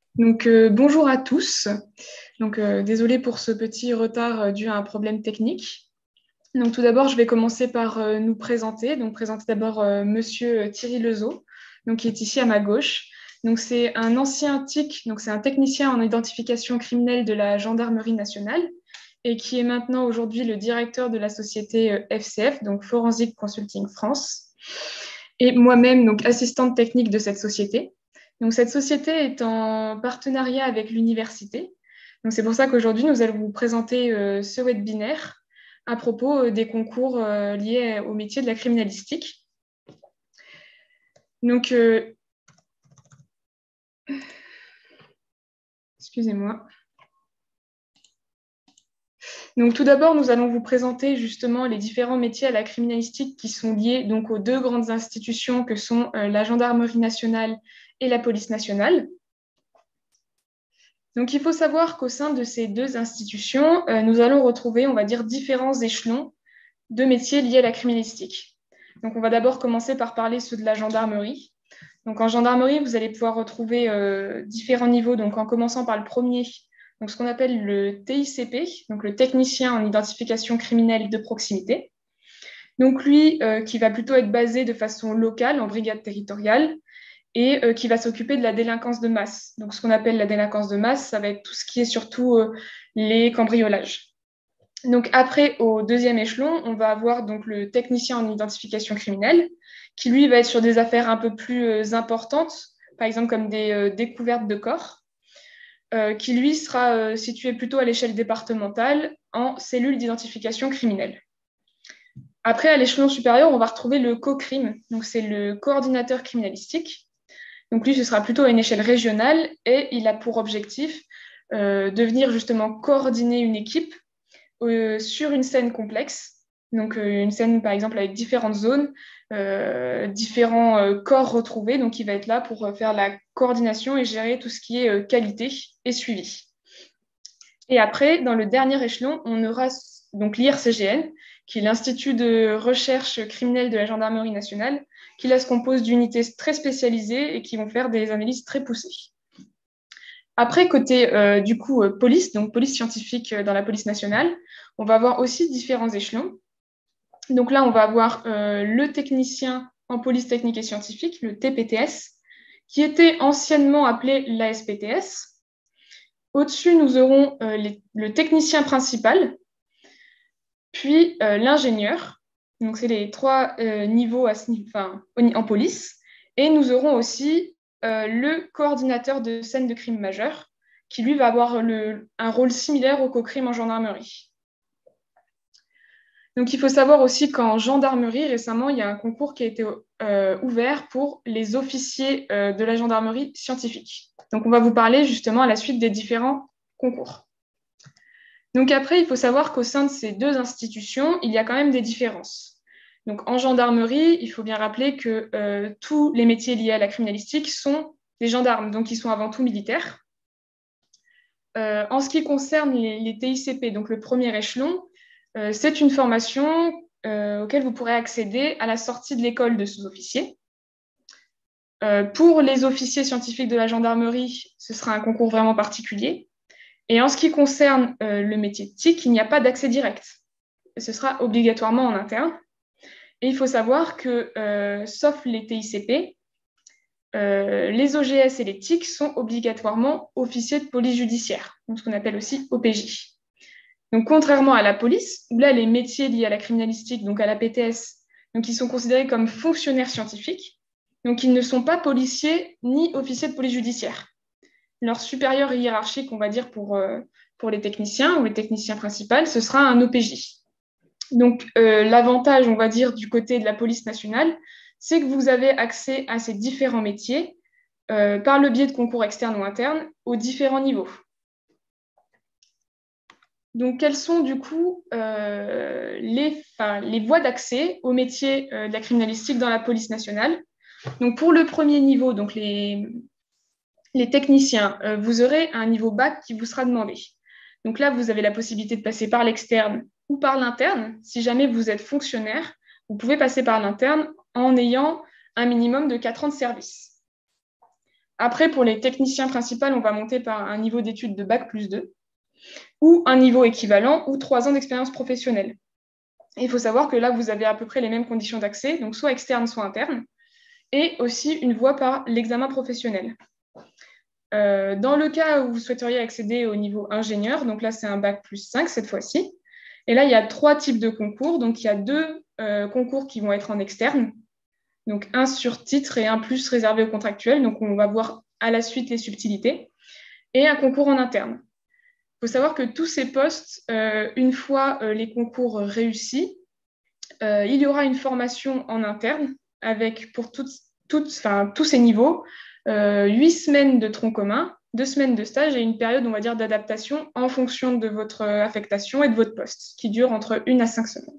Bonjour à tous. Désolée pour ce petit retard dû à un problème technique. Tout d'abord, je vais commencer par nous présenter. Présenter d'abord Monsieur Thierry Lezeau, qui est ici à ma gauche. C'est un ancien TIC, c'est un technicien en identification criminelle de la Gendarmerie nationale et qui est maintenant aujourd'hui le directeur de la société FCF, donc Forensic Consulting France, et moi-même, assistante technique de cette société. Cette société est en partenariat avec l'université. C'est pour ça qu'aujourd'hui, nous allons vous présenter ce webinaire à propos des concours liés au métier de la criminalistique. Excusez-moi. Tout d'abord, nous allons vous présenter justement les différents métiers à la criminalistique qui sont liés aux deux grandes institutions que sont la Gendarmerie nationale et la Police nationale. Il faut savoir qu'au sein de ces deux institutions, nous allons retrouver, on va dire, différents échelons de métiers liés à la criminalistique. On va d'abord commencer par parler ceux de la gendarmerie. En gendarmerie, vous allez pouvoir retrouver différents niveaux, en commençant par le premier, ce qu'on appelle le TICP, le technicien en identification criminelle de proximité. Lui, qui va plutôt être basé de façon locale, en brigade territoriale, et qui va s'occuper de la délinquance de masse. Ce qu'on appelle la délinquance de masse, ça va être tout ce qui est surtout les cambriolages. Après, au deuxième échelon, on va avoir le technicien en identification criminelle, qui lui va être sur des affaires un peu plus importantes, par exemple comme des découvertes de corps, qui lui sera situé plutôt à l'échelle départementale en cellule d'identification criminelle. Après, à l'échelon supérieur, on va retrouver le co-crime, c'est le coordinateur criminalistique. Lui, ce sera plutôt à une échelle régionale et il a pour objectif de venir justement coordonner une équipe sur une scène complexe. Une scène, par exemple, avec différentes zones, différents corps retrouvés. Il va être là pour faire la coordination et gérer tout ce qui est qualité et suivi. Et après, dans le dernier échelon, on aura l'IRCGN, qui est l'Institut de recherche criminelle de la Gendarmerie nationale, qui là se compose d'unités très spécialisées et qui vont faire des analyses très poussées. Après, côté police, police scientifique dans la police nationale, on va avoir aussi différents échelons. Là, on va avoir le technicien en police technique et scientifique, le TPTS, qui était anciennement appelé l'ASPTS. Au-dessus, nous aurons le technicien principal, puis l'ingénieur. C'est les trois niveaux en police. Et nous aurons aussi le coordinateur de scène de crime majeur, qui lui va avoir un rôle similaire au co-crime en gendarmerie. Il faut savoir aussi qu'en gendarmerie, récemment, il y a un concours qui a été ouvert pour les officiers de la gendarmerie scientifique. On va vous parler justement à la suite des différents concours. Après, il faut savoir qu'au sein de ces deux institutions, il y a quand même des différences. En gendarmerie, il faut bien rappeler que tous les métiers liés à la criminalistique sont des gendarmes, donc ils sont avant tout militaires. En ce qui concerne les TICP, donc le premier échelon, c'est une formation auquel vous pourrez accéder à la sortie de l'école de sous-officier. Pour les officiers scientifiques de la gendarmerie, ce sera un concours vraiment particulier. Et en ce qui concerne le métier de TIC, il n'y a pas d'accès direct. Ce sera obligatoirement en interne. Et il faut savoir que, sauf les TICP, les OGS et les TIC sont obligatoirement officiers de police judiciaire, ce qu'on appelle aussi OPJ. Contrairement à la police, où là, les métiers liés à la criminalistique, à la PTS, ils sont considérés comme fonctionnaires scientifiques, ils ne sont pas policiers ni officiers de police judiciaire. Leur supérieur hiérarchique, on va dire, pour les techniciens ou les techniciens principaux, ce sera un OPJ. L'avantage, on va dire, du côté de la police nationale, c'est que vous avez accès à ces différents métiers par le biais de concours externes ou internes aux différents niveaux. Quelles sont du coup les voies d'accès au métier de la criminalistique dans la police nationale? Pour le premier niveau, les techniciens, vous aurez un niveau bac qui vous sera demandé. Là, vous avez la possibilité de passer par l'externe ou par l'interne. Si jamais vous êtes fonctionnaire, vous pouvez passer par l'interne en ayant un minimum de 4 ans de service. Après, pour les techniciens principaux, on va monter par un niveau d'études de Bac+2 ou un niveau équivalent ou 3 ans d'expérience professionnelle. Et il faut savoir que là, vous avez à peu près les mêmes conditions d'accès, donc soit externe, soit interne, et aussi une voie par l'examen professionnel. Dans le cas où vous souhaiteriez accéder au niveau ingénieur, donc là, c'est un Bac+5 cette fois-ci. Et là, il y a 3 types de concours. Donc, il y a 2 concours qui vont être en externe. Donc, un sur titre et un plus réservé aux contractuels. Donc, on va voir à la suite les subtilités. Et un concours en interne. Il faut savoir que tous ces postes, une fois les concours réussis, il y aura une formation en interne avec pour tous ces niveaux, 8 semaines de tronc commun, 2 semaines de stage et une période, on va dire, d'adaptation en fonction de votre affectation et de votre poste, qui dure entre 1 à 5 semaines.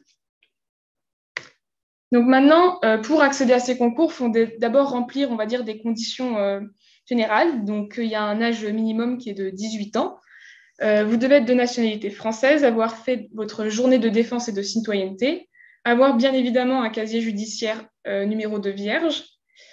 Donc maintenant, pour accéder à ces concours, il faut d'abord remplir, on va dire, des conditions générales. Donc, il y a un âge minimum qui est de 18 ans. Vous devez être de nationalité française, avoir fait votre journée de défense et de citoyenneté, avoir bien évidemment un casier judiciaire numéro de vierge.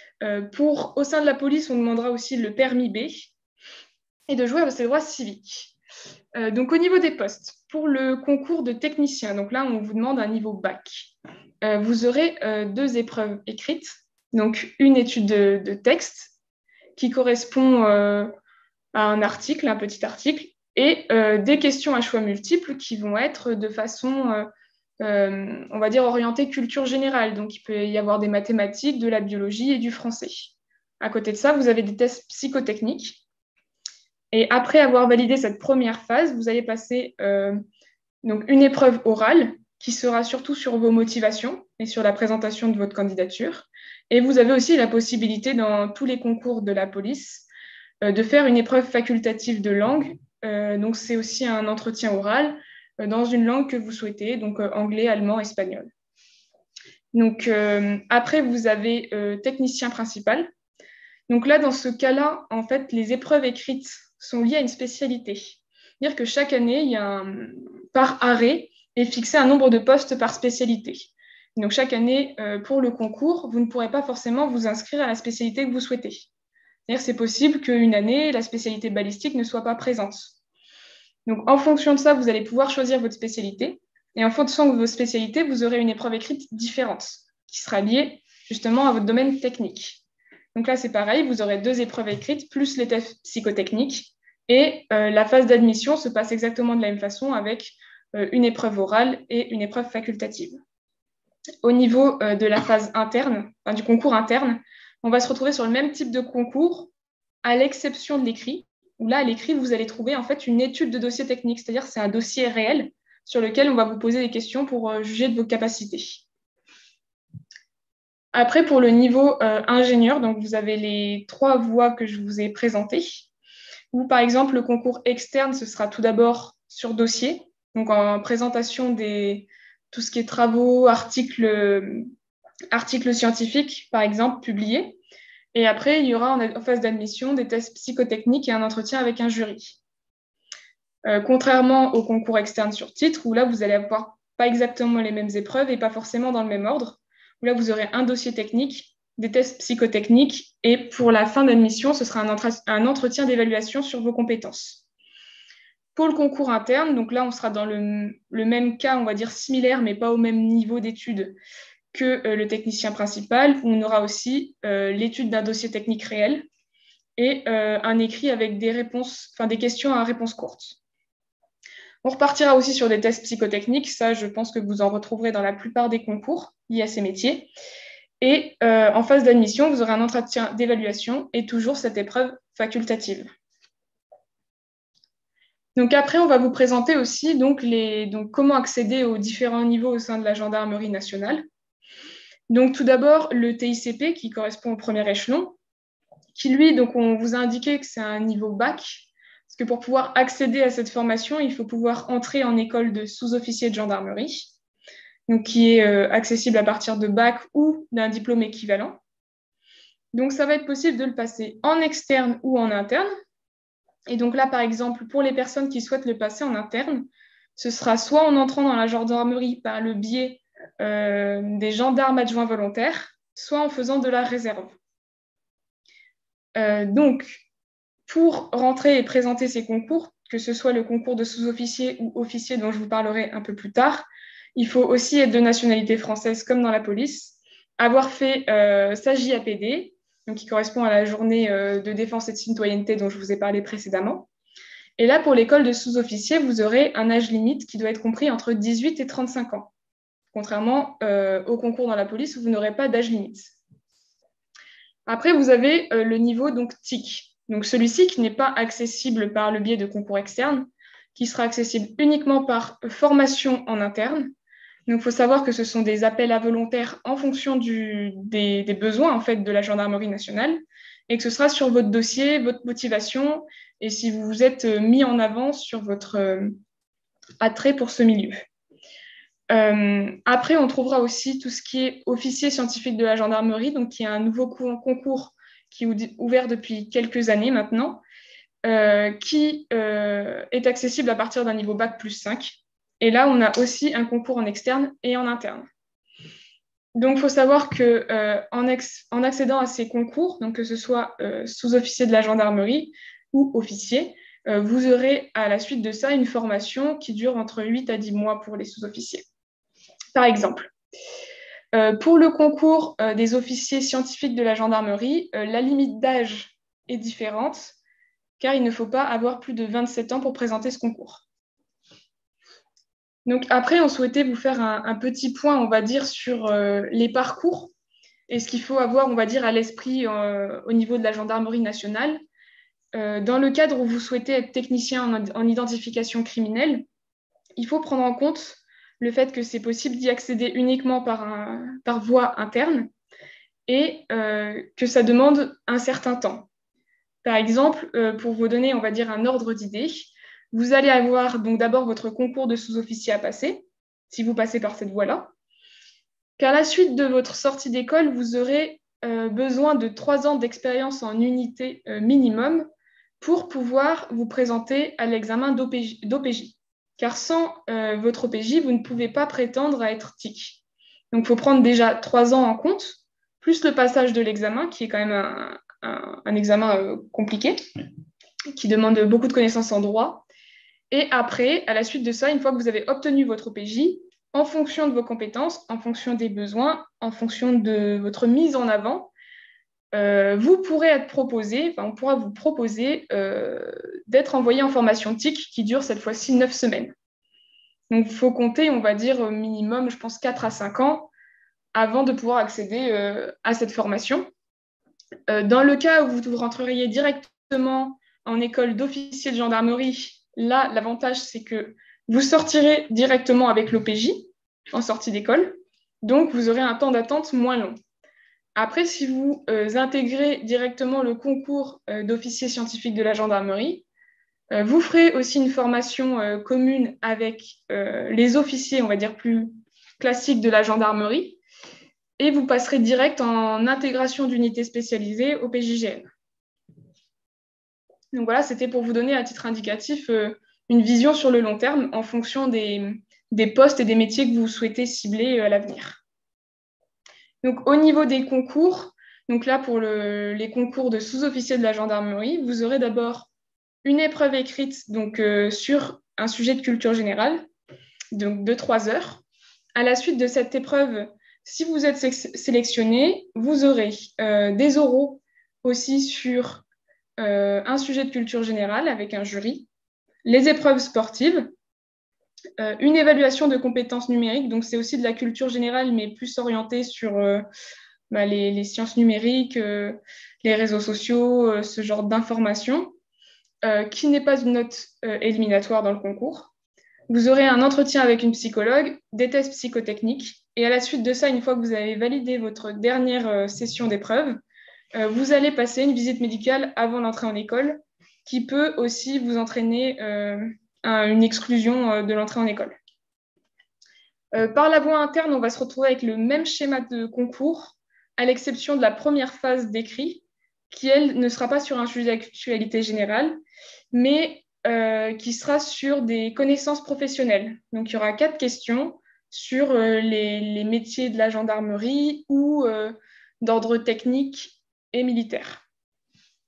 Au sein de la police, on demandera aussi le permis B et de jouer à ses droits civiques. Donc, au niveau des postes, pour le concours de technicien, donc là, on vous demande un niveau bac. Vous aurez 2 épreuves écrites, donc une étude de texte qui correspond à un article, un petit article, et des questions à choix multiples qui vont être de façon, on va dire, orientée culture générale. Donc, il peut y avoir des mathématiques, de la biologie et du français. À côté de ça, vous avez des tests psychotechniques. Et après avoir validé cette première phase, vous allez passer donc une épreuve orale qui sera surtout sur vos motivations et sur la présentation de votre candidature. Et vous avez aussi la possibilité, dans tous les concours de la police, de faire une épreuve facultative de langue. Donc, c'est aussi un entretien oral dans une langue que vous souhaitez, donc anglais, allemand, espagnol. Donc, après, vous avez technicien principal. Donc là, dans ce cas-là, en fait, les épreuves écrites sont liées à une spécialité. C'est-à-dire que chaque année, il y a par arrêt est fixé un nombre de postes par spécialité. Donc chaque année, pour le concours, vous ne pourrez pas forcément vous inscrire à la spécialité que vous souhaitez. C'est-à-dire c'est possible qu'une année, la spécialité balistique ne soit pas présente. Donc en fonction de ça, vous allez pouvoir choisir votre spécialité. Et en fonction de vos spécialités, vous aurez une épreuve écrite différente qui sera liée justement à votre domaine technique. Donc là, c'est pareil, vous aurez 2 épreuves écrites plus les tests psychotechniques. Et la phase d'admission se passe exactement de la même façon avec une épreuve orale et une épreuve facultative. Au niveau de la phase interne, enfin, du concours interne, on va se retrouver sur le même type de concours, à l'exception de l'écrit, où là, à l'écrit, vous allez trouver en fait une étude de dossier technique, c'est-à-dire c'est un dossier réel sur lequel on va vous poser des questions pour juger de vos capacités. Après, pour le niveau ingénieur, donc vous avez les 3 voies que je vous ai présentées. Ou par exemple, le concours externe, ce sera tout d'abord sur dossier, donc en présentation tout ce qui est travaux, articles scientifiques, par exemple, publiés. Et après, il y aura en phase d'admission des tests psychotechniques et un entretien avec un jury. Contrairement au concours externe sur titre, où là, vous allez avoir pas exactement les mêmes épreuves et pas forcément dans le même ordre, où là, vous aurez un dossier technique, des tests psychotechniques, et pour la fin d'admission, ce sera un entretien d'évaluation sur vos compétences. Pour le concours interne, donc là, on sera dans le même cas, on va dire similaire, mais pas au même niveau d'études que le technicien principal, où on aura aussi l'étude d'un dossier technique réel et un écrit avec des questions à réponse courte. On repartira aussi sur des tests psychotechniques. Ça, je pense que vous en retrouverez dans la plupart des concours liés à ces métiers. Et en phase d'admission, vous aurez un entretien d'évaluation et toujours cette épreuve facultative. Donc après, on va vous présenter aussi donc comment accéder aux différents niveaux au sein de la gendarmerie nationale. Donc tout d'abord, le TICP qui correspond au premier échelon, qui lui, donc on vous a indiqué que c'est un niveau bac, parce que pour pouvoir accéder à cette formation, il faut pouvoir entrer en école de sous-officier de gendarmerie, donc qui est accessible à partir de bac ou d'un diplôme équivalent. Donc ça va être possible de le passer en externe ou en interne. Et donc là, par exemple, pour les personnes qui souhaitent le passer en interne, ce sera soit en entrant dans la gendarmerie par le biais des gendarmes adjoints volontaires, soit en faisant de la réserve. Donc, pour rentrer et présenter ces concours, que ce soit le concours de sous-officier ou officier dont je vous parlerai un peu plus tard, il faut aussi être de nationalité française comme dans la police, avoir fait sa JAPD, donc qui correspond à la journée de défense et de citoyenneté dont je vous ai parlé précédemment. Et là, pour l'école de sous-officier, vous aurez un âge limite qui doit être compris entre 18 et 35 ans, contrairement au concours dans la police où vous n'aurez pas d'âge limite. Après, vous avez le niveau donc TIC. Donc celui-ci qui n'est pas accessible par le biais de concours externes, qui sera accessible uniquement par formation en interne. Donc il faut savoir que ce sont des appels à volontaires en fonction des besoins en fait, de la gendarmerie nationale et que ce sera sur votre dossier, votre motivation et si vous vous êtes mis en avant sur votre attrait pour ce milieu. Après, on trouvera aussi tout ce qui est officier scientifique de la gendarmerie, donc qui est un nouveau concours qui est ouvert depuis quelques années maintenant, qui est accessible à partir d'un niveau Bac plus 5. Et là, on a aussi un concours en externe et en interne. Donc, il faut savoir qu'en accédant à ces concours, donc que ce soit sous-officier de la gendarmerie ou officier, vous aurez à la suite de ça une formation qui dure entre 8 à 10 mois pour les sous-officiers. Par exemple, pour le concours des officiers scientifiques de la gendarmerie, la limite d'âge est différente, car il ne faut pas avoir plus de 27 ans pour présenter ce concours. Donc après, on souhaitait vous faire un petit point, on va dire, sur les parcours et ce qu'il faut avoir, on va dire, à l'esprit au niveau de la gendarmerie nationale. Dans le cadre où vous souhaitez être technicien en identification criminelle, il faut prendre en compte le fait que c'est possible d'y accéder uniquement par voie interne et que ça demande un certain temps. Par exemple, pour vous donner, on va dire, un ordre d'idée, vous allez avoir donc d'abord votre concours de sous-officier à passer, si vous passez par cette voie-là. Qu'à la suite de votre sortie d'école, vous aurez besoin de 3 ans d'expérience en unité minimum pour pouvoir vous présenter à l'examen d'OPJ. Car sans votre OPJ, vous ne pouvez pas prétendre à être TIC. Donc, il faut prendre déjà 3 ans en compte, plus le passage de l'examen, qui est quand même un examen compliqué, qui demande beaucoup de connaissances en droit. Et après, à la suite de ça, une fois que vous avez obtenu votre OPJ, en fonction de vos compétences, en fonction des besoins, en fonction de votre mise en avant, vous pourrez être proposé, on pourra vous proposer d'être envoyé en formation TIC qui dure cette fois-ci 9 semaines. Donc, il faut compter, on va dire, au minimum, je pense, 4 à 5 ans avant de pouvoir accéder à cette formation. Dans le cas où vous rentreriez directement en école d'officier de gendarmerie, là, l'avantage, c'est que vous sortirez directement avec l'OPJ en sortie d'école. Donc, vous aurez un temps d'attente moins long. Après, si vous intégrez directement le concours d'officier scientifique de la gendarmerie, vous ferez aussi une formation commune avec les officiers, on va dire, plus classiques de la gendarmerie, et vous passerez direct en intégration d'unités spécialisées au PJGN. Donc voilà, c'était pour vous donner à titre indicatif une vision sur le long terme en fonction des postes et des métiers que vous souhaitez cibler à l'avenir. Donc au niveau des concours, donc là pour les concours de sous-officiers de la gendarmerie, vous aurez d'abord une épreuve écrite donc, sur un sujet de culture générale, donc de 3 heures. À la suite de cette épreuve, si vous êtes sélectionné, vous aurez des oraux aussi sur un sujet de culture générale avec un jury, les épreuves sportives, une évaluation de compétences numériques, donc c'est aussi de la culture générale, mais plus orientée sur les sciences numériques, les réseaux sociaux, ce genre d'informations, qui n'est pas une note éliminatoire dans le concours. Vous aurez un entretien avec une psychologue, des tests psychotechniques, et à la suite de ça, une fois que vous avez validé votre dernière session d'épreuve, vous allez passer une visite médicale avant l'entrée en école, qui peut aussi vous entraîner à une exclusion de l'entrée en école. Par la voie interne, on va se retrouver avec le même schéma de concours, à l'exception de la première phase d'écrit, qui, elle, ne sera pas sur un sujet d'actualité générale, mais qui sera sur des connaissances professionnelles. Donc, il y aura 4 questions sur les métiers de la gendarmerie ou d'ordre technique et militaire.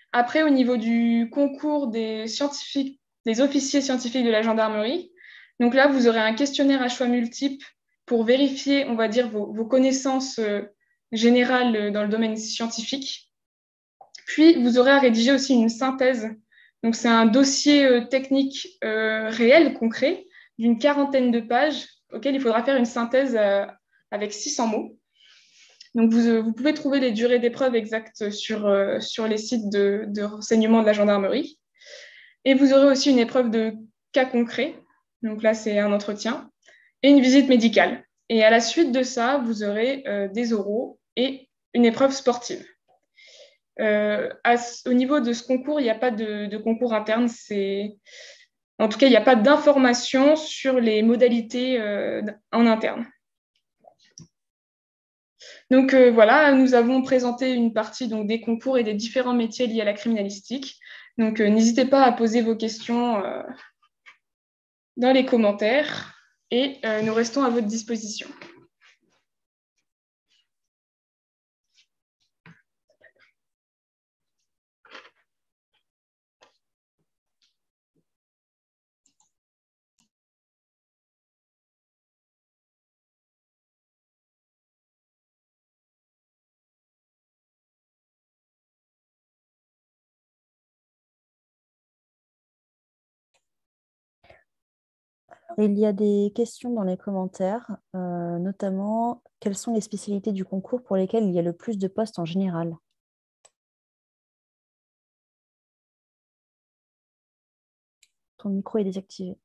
Après, au niveau du concours des scientifiques, des officiers scientifiques de la gendarmerie, donc là, vous aurez un questionnaire à choix multiples pour vérifier, on va dire, vos connaissances générales dans le domaine scientifique. Puis, vous aurez à rédiger aussi une synthèse. Donc, c'est un dossier technique réel, concret, d'une quarantaine de pages, auquel il faudra faire une synthèse avec 600 mots. Donc, vous pouvez trouver les durées d'épreuves exactes sur les sites de renseignement de la gendarmerie. Et vous aurez aussi une épreuve de cas concret. Donc là, c'est un entretien et une visite médicale. Et à la suite de ça, vous aurez des oraux et une épreuve sportive. Au niveau de ce concours, il n'y a pas de concours interne. En tout cas, il n'y a pas d'informations sur les modalités en interne. Donc voilà, nous avons présenté une partie donc, des concours et des différents métiers liés à la criminalistique. Donc n'hésitez pas à poser vos questions dans les commentaires et nous restons à votre disposition. Il y a des questions dans les commentaires, notamment quelles sont les spécialités du concours pour lesquelles il y a le plus de postes en général? Ton micro est désactivé.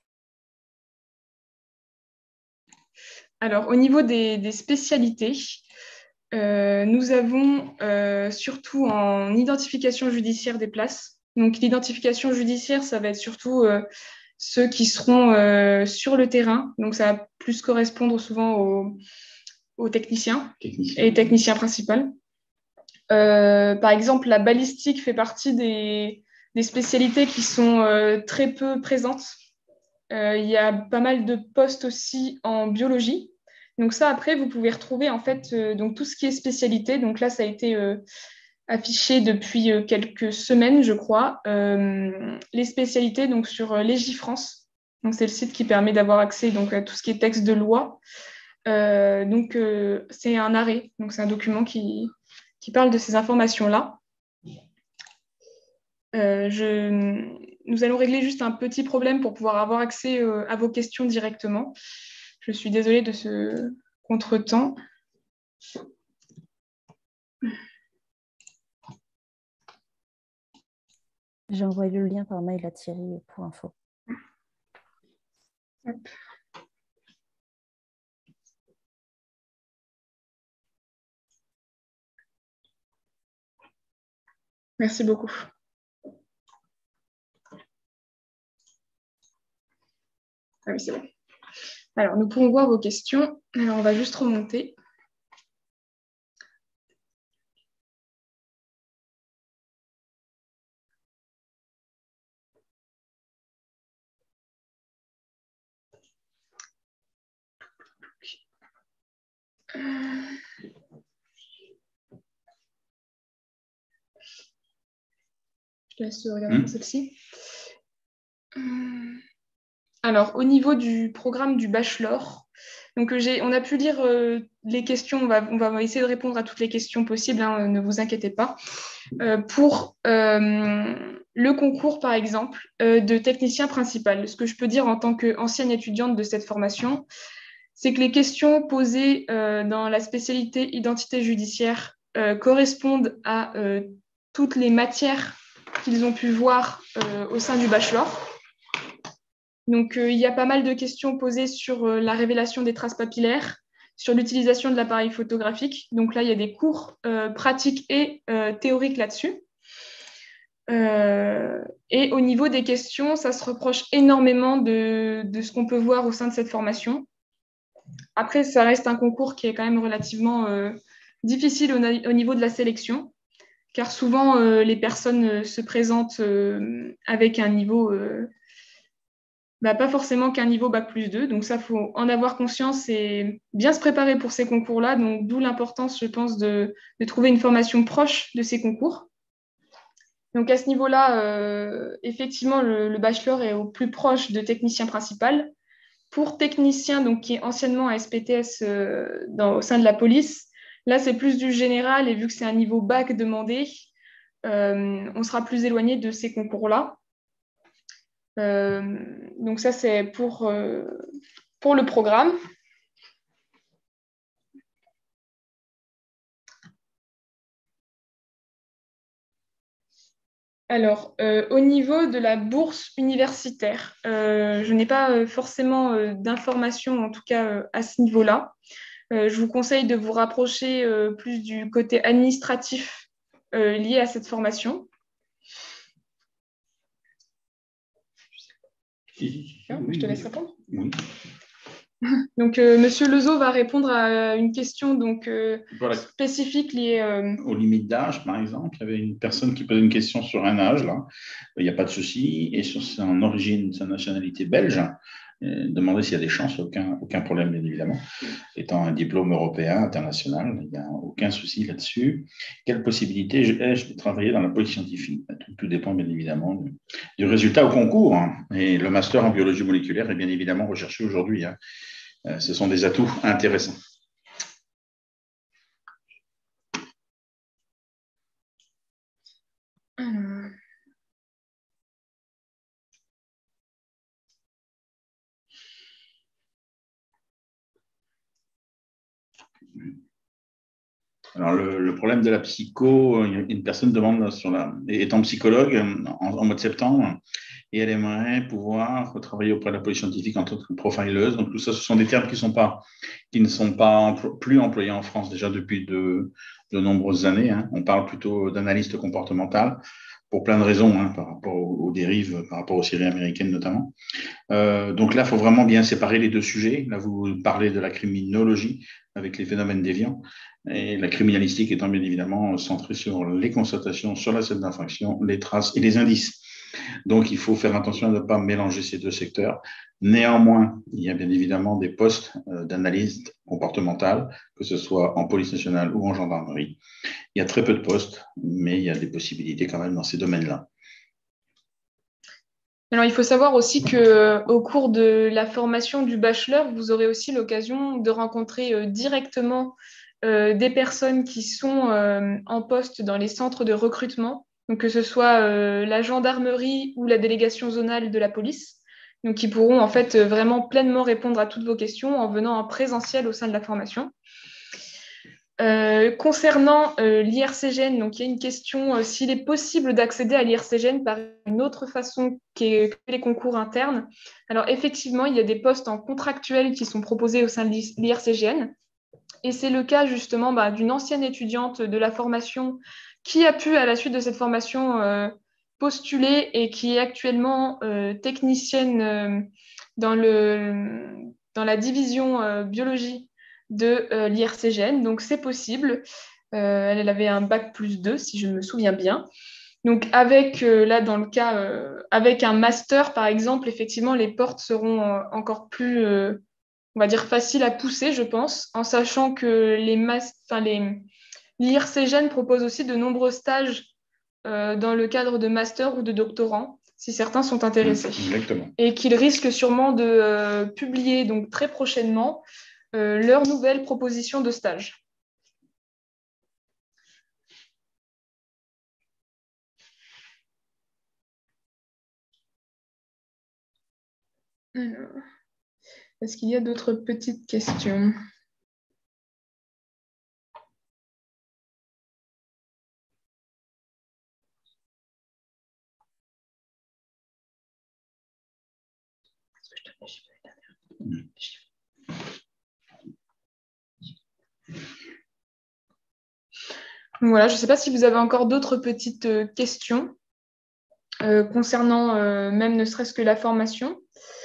Alors, au niveau des spécialités, nous avons surtout en identification judiciaire des places. Donc, l'identification judiciaire, ça va être surtout ceux qui seront sur le terrain. Donc, ça va plus correspondre souvent aux techniciens et techniciens principaux. Par exemple, la balistique fait partie des spécialités qui sont très peu présentes. Il y a pas mal de postes aussi en biologie. Donc ça, après, vous pouvez retrouver en fait donc tout ce qui est spécialité. Donc là, ça a été affiché depuis quelques semaines, je crois. Les spécialités donc sur Légifrance. Donc c'est le site qui permet d'avoir accès donc à tout ce qui est texte de loi. Donc c'est un arrêt. Donc c'est un document qui parle de ces informations-là. Nous allons régler juste un petit problème pour pouvoir avoir accès à vos questions directement. Je suis désolée de ce contretemps. J'ai envoyé le lien par mail à Thierry pour info. Hop. Merci beaucoup. Ah oui, c'est bon. Alors, nous pouvons voir vos questions. Alors, on va juste remonter. Je laisse regarder pour celle-ci. Alors, au niveau du programme du bachelor, donc on a pu lire les questions, on va essayer de répondre à toutes les questions possibles, hein, ne vous inquiétez pas. Pour le concours, par exemple, de technicien principal, ce que je peux dire en tant qu'ancienne étudiante de cette formation, c'est que les questions posées dans la spécialité identité judiciaire correspondent à toutes les matières qu'ils ont pu voir au sein du bachelor. Donc, il y a pas mal de questions posées sur la révélation des traces papillaires, sur l'utilisation de l'appareil photographique. Donc là, il y a des cours pratiques et théoriques là-dessus. Et au niveau des questions, ça se reproche énormément de ce qu'on peut voir au sein de cette formation. Après, ça reste un concours qui est quand même relativement difficile au niveau de la sélection, car souvent, les personnes se présentent avec un niveau... pas forcément qu'un niveau Bac+2. Donc ça, il faut en avoir conscience et bien se préparer pour ces concours-là. Donc d'où l'importance, je pense, de trouver une formation proche de ces concours. Donc à ce niveau-là, effectivement, le bachelor est au plus proche de technicien principal. Pour technicien, donc, qui est anciennement à SPTS au sein de la police, là, c'est plus du général et vu que c'est un niveau bac demandé, on sera plus éloigné de ces concours-là. Donc ça, c'est pour le programme. Alors, au niveau de la bourse universitaire, je n'ai pas forcément d'informations, en tout cas à ce niveau-là. Je vous conseille de vous rapprocher plus du côté administratif lié à cette formation. Je te laisse répondre. Oui. Donc, Monsieur Lezo va répondre à une question donc, Voilà. spécifique liée aux limites d'âge, par exemple. Il y avait une personne qui posait une question sur un âge, là. Il n'y a pas de souci. Et sur son origine, sa nationalité belge, demander s'il y a des chances, aucun problème, bien évidemment. Étant un diplôme européen, international, il n'y a aucun souci là-dessus. Quelle possibilité ai-je de travailler dans la police scientifique? Tout dépend, bien évidemment, du résultat au concours. Hein. Et le master en biologie moléculaire est bien évidemment recherché aujourd'hui. Hein. Ce sont des atouts intéressants. Alors, le problème de la psycho, une personne demande, étant psychologue en mois de septembre, et elle aimerait pouvoir travailler auprès de la police scientifique en tant que profileuse. Donc, tout ça, ce sont des termes qui ne sont pas plus employés en France déjà depuis de nombreuses années. Hein. On parle plutôt d'analyste comportemental pour plein de raisons, hein, par rapport aux dérives, par rapport aux séries américaines notamment. Donc là, il faut vraiment bien séparer les deux sujets. Là, vous parlez de la criminologie avec les phénomènes déviants et la criminalistique étant bien évidemment centrée sur les constatations sur la scène d'infraction, les traces et les indices. Donc, il faut faire attention à ne pas mélanger ces deux secteurs. Néanmoins, il y a bien évidemment des postes d'analyste comportementale, que ce soit en police nationale ou en gendarmerie. Il y a très peu de postes, mais il y a des possibilités quand même dans ces domaines-là. Alors, il faut savoir aussi qu'au cours de la formation du bachelor, vous aurez aussi l'occasion de rencontrer directement des personnes qui sont en poste dans les centres de recrutement, donc que ce soit la gendarmerie ou la délégation zonale de la police, donc qui pourront en fait vraiment pleinement répondre à toutes vos questions en venant en présentiel au sein de la formation. Concernant l'IRCGN, donc il y a une question s'il est possible d'accéder à l'IRCGN par une autre façon que les concours internes. Alors effectivement, il y a des postes en contractuel qui sont proposés au sein de l'IRCGN et c'est le cas justement d'une ancienne étudiante de la formation qui a pu à la suite de cette formation postuler et qui est actuellement technicienne dans la division biologie de l'IRCGN, donc c'est possible. Elle avait un bac+2, si je me souviens bien. Donc avec, là dans le cas, avec un master par exemple, effectivement, les portes seront encore plus, on va dire, faciles à pousser, je pense, en sachant que l'IRCGN propose aussi de nombreux stages dans le cadre de master ou de doctorant, si certains sont intéressés. Exactement. Et qu'ils risquent sûrement de publier donc très prochainement leur nouvelle proposition de stage. Alors, est-ce qu'il y a d'autres petites questions? Voilà, je ne sais pas si vous avez encore d'autres petites questions concernant même ne serait-ce que la formation.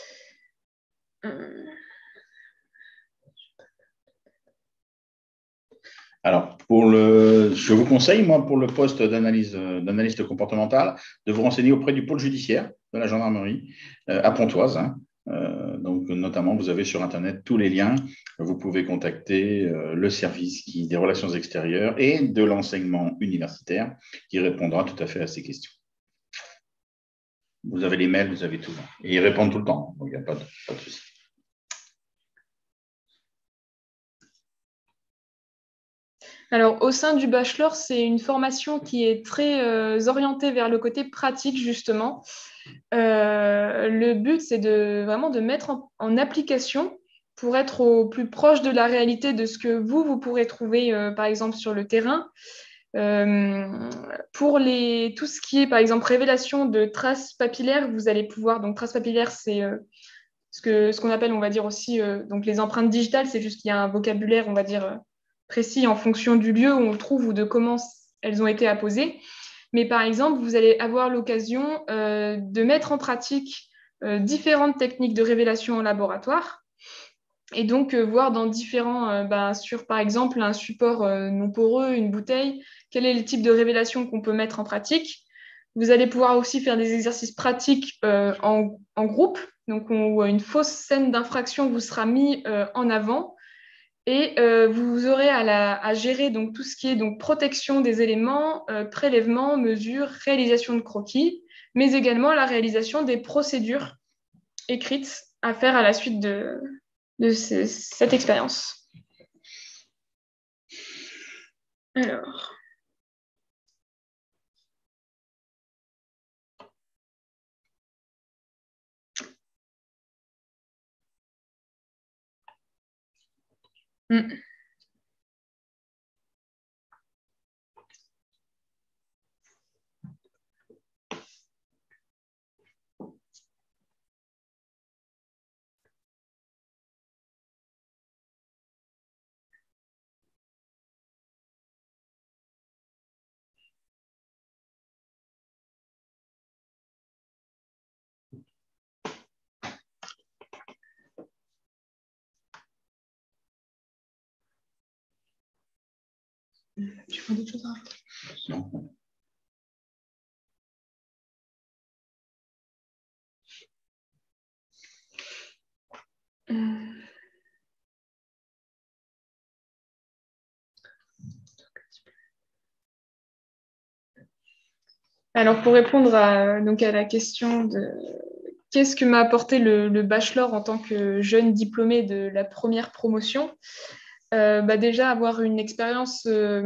Alors, je vous conseille, moi, pour le poste d'analyste comportemental, de vous renseigner auprès du pôle judiciaire de la gendarmerie à Pontoise. Hein. Donc, notamment, vous avez sur Internet tous les liens. Vous pouvez contacter le service des relations extérieures et de l'enseignement universitaire qui répondra tout à fait à ces questions. Vous avez les mails, vous avez tout. Et ils répondent tout le temps, donc il n'y a pas de souci. Alors, au sein du bachelor, c'est une formation qui est très orientée vers le côté pratique, justement. Le but, c'est vraiment de mettre en application pour être au plus proche de la réalité de ce que vous pourrez trouver, par exemple, sur le terrain. Pour tout ce qui est, par exemple, révélation de traces papillaires, vous allez pouvoir, donc traces papillaires, c'est ce qu'on appelle, on va dire aussi, donc les empreintes digitales, c'est juste qu'il y a un vocabulaire, on va dire, précis en fonction du lieu où on le trouve ou de comment elles ont été apposées. Mais par exemple, vous allez avoir l'occasion de mettre en pratique différentes techniques de révélation en laboratoire et donc voir dans différents, sur par exemple un support non poreux, une bouteille, quel est le type de révélation qu'on peut mettre en pratique. Vous allez pouvoir aussi faire des exercices pratiques en groupe, donc où une fausse scène d'infraction vous sera mise en avant et vous aurez à gérer donc, tout ce qui est donc, protection des éléments, prélèvement, mesure, réalisation de croquis, mais également la réalisation des procédures écrites à faire à la suite de cette expérience. Alors. Tu vois d'autres choses à rajouter? Non. Alors, pour répondre donc à la question de qu'est-ce que m'a apporté le bachelor en tant que jeune diplômée de la première promotion, déjà avoir une expérience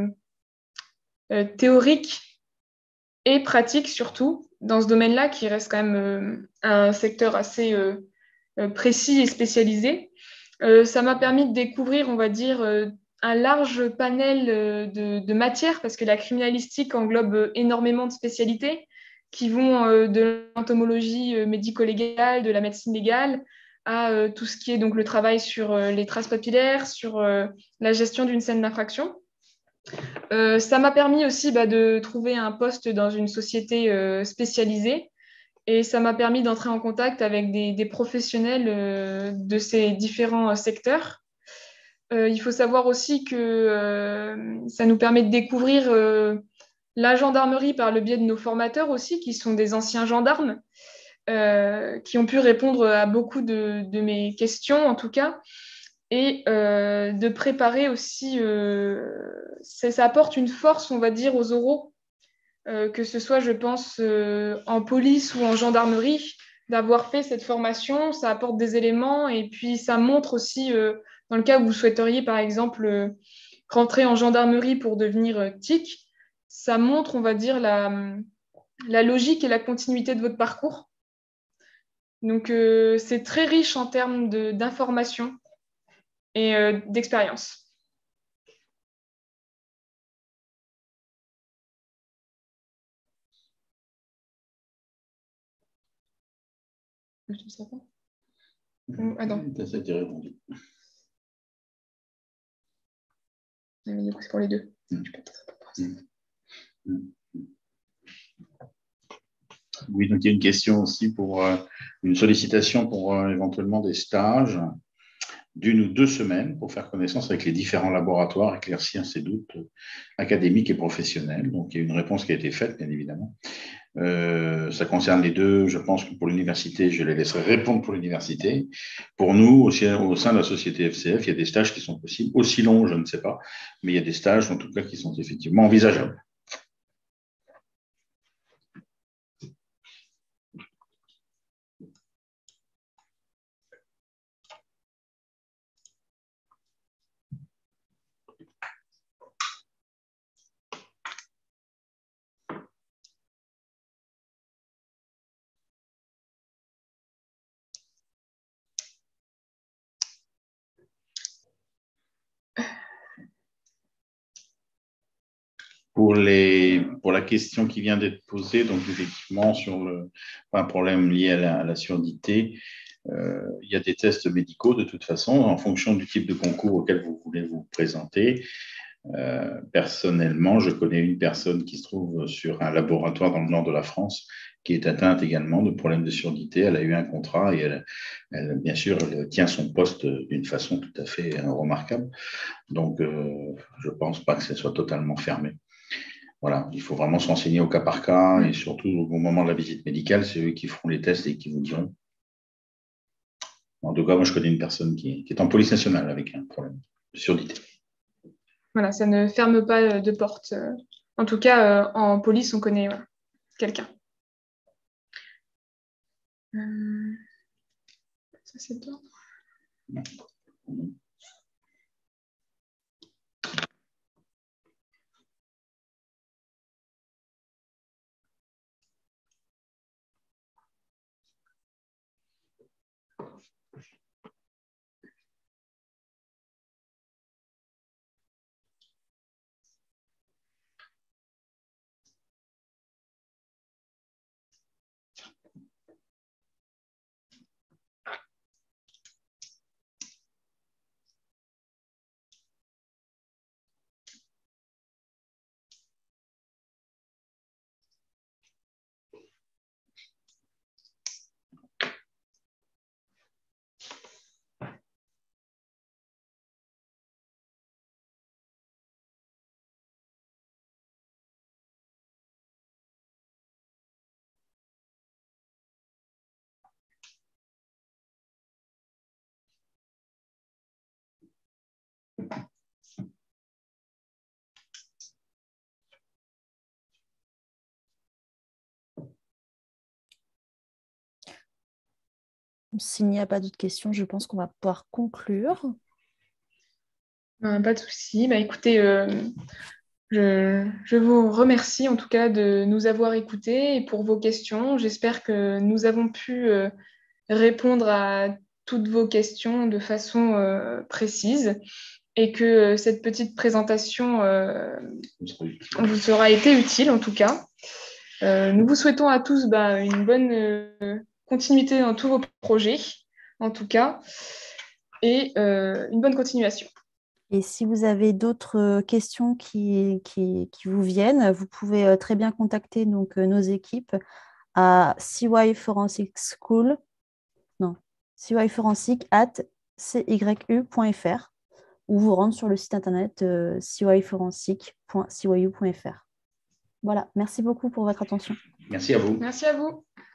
théorique et pratique surtout dans ce domaine-là qui reste quand même un secteur assez précis et spécialisé. Ça m'a permis de découvrir, on va dire, un large panel de matières parce que la criminalistique englobe énormément de spécialités qui vont de l'entomologie médico-légale, de la médecine légale, à tout ce qui est donc le travail sur les traces papillaires, sur la gestion d'une scène d'infraction. Ça m'a permis aussi de trouver un poste dans une société spécialisée et ça m'a permis d'entrer en contact avec des professionnels de ces différents secteurs. Il faut savoir aussi que ça nous permet de découvrir la gendarmerie par le biais de nos formateurs aussi, qui sont des anciens gendarmes, qui ont pu répondre à beaucoup de mes questions en tout cas et de préparer aussi, ça apporte une force, on va dire, aux oraux, que ce soit, je pense, en police ou en gendarmerie, d'avoir fait cette formation, ça apporte des éléments et puis ça montre aussi, dans le cas où vous souhaiteriez, par exemple, rentrer en gendarmerie pour devenir TIC, ça montre, on va dire, la logique et la continuité de votre parcours. Donc, c'est très riche en termes d'informations et d'expérience. Je ne sais pas. Attends. Ça a été répondu. Mais du coup, c'est pour les deux. Oui, donc il y a une question aussi pour une sollicitation pour éventuellement des stages d'1 ou 2 semaines pour faire connaissance avec les différents laboratoires, éclaircir ses doutes académiques et professionnels. Donc il y a une réponse qui a été faite, bien évidemment. Ça concerne les deux. Je pense que pour l'université, je les laisserai répondre pour l'université. Pour nous, aussi, au sein de la société FCF, il y a des stages qui sont possibles. Aussi longs, je ne sais pas, mais il y a des stages, en tout cas, qui sont effectivement envisageables. Pour la question qui vient d'être posée, donc effectivement, sur un problème lié à la surdité, il y a des tests médicaux de toute façon, en fonction du type de concours auquel vous voulez vous présenter. Personnellement, je connais une personne qui se trouve sur un laboratoire dans le nord de la France qui est atteinte également de problèmes de surdité. Elle a eu un contrat et bien sûr, elle tient son poste d'une façon tout à fait remarquable. Donc, je ne pense pas que ce soit totalement fermé. Voilà, il faut vraiment se renseigner au cas par cas et surtout au moment de la visite médicale, c'est eux qui feront les tests et qui vous diront. En tout cas, moi, je connais une personne qui est en police nationale avec un problème de surdité. Voilà, ça ne ferme pas de porte. En tout cas, en police, on connaît quelqu'un. Ça, c'est bien. S'il n'y a pas d'autres questions, je pense qu'on va pouvoir conclure. Pas de souci. Écoutez, je vous remercie en tout cas de nous avoir écoutés et pour vos questions. J'espère que nous avons pu répondre à toutes vos questions de façon précise et que cette petite présentation vous sera été utile en tout cas. Nous vous souhaitons à tous une bonne continuité dans tous vos projets, en tout cas, et une bonne continuation. Et si vous avez d'autres questions qui vous viennent, vous pouvez très bien contacter nos équipes à cyforensic@cyu.fr ou vous rendre sur le site internet cyforensic.cyu.fr. Voilà, merci beaucoup pour votre attention. Merci à vous. Merci à vous.